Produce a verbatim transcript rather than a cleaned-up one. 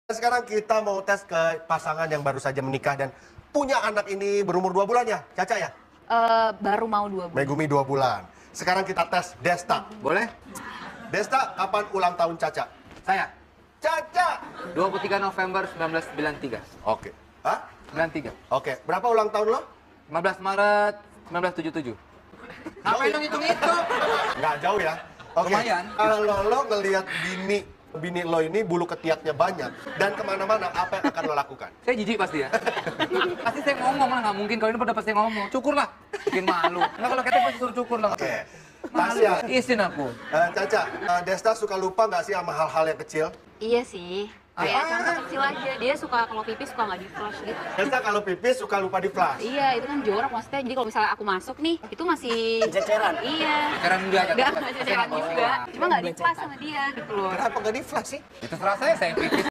Sekarang kita mau tes ke pasangan yang baru saja menikah dan punya anak ini berumur dua bulan ya, Caca ya? Uh, baru mau dua bulan. Megumi dua bulan. Sekarang kita tes Desta. Boleh? Desta, kapan ulang tahun Caca? Saya. Caca! dua puluh tiga November seribu sembilan ratus sembilan puluh tiga. Oke. Hah? sembilan puluh tiga. Oke. Berapa ulang tahun lo? lima belas Maret seribu sembilan ratus tujuh puluh tujuh. Ngapain lo ngitung itu? Nggak jauh ya? Oke. Lumayan. Kalau lo ngelihat bini bini lo ini bulu ketiaknya banyak dan kemana-mana, apa yang akan lo lakukan? Saya jijik pasti ya. Pasti saya ngomong lah, nggak mungkin kalau ini pada pasti ngomong. Cukur lah, bikin malu. Nggak, kalau kita pasti suruh cukur lah. Oke. Malu, Tasya, isin aku. eh, Caca, eh, Desta suka lupa nggak sih sama hal-hal yang kecil? Iya sih. Kayak Ah. contoh kecil aja, dia suka kalau pipis suka nggak di flush gitu. Desta kalau pipis suka lupa di flash. Iya, itu kan jorok maksudnya. Jadi kalau misalnya aku masuk nih, itu masih ceceran. Iya. Ceceran enggak, Caca. Enggak, ceceran juga. Cuma nggak di flush sama dia gitu loh. Kenapa nggak di flash sih? Itu serasa saya, saya pipis.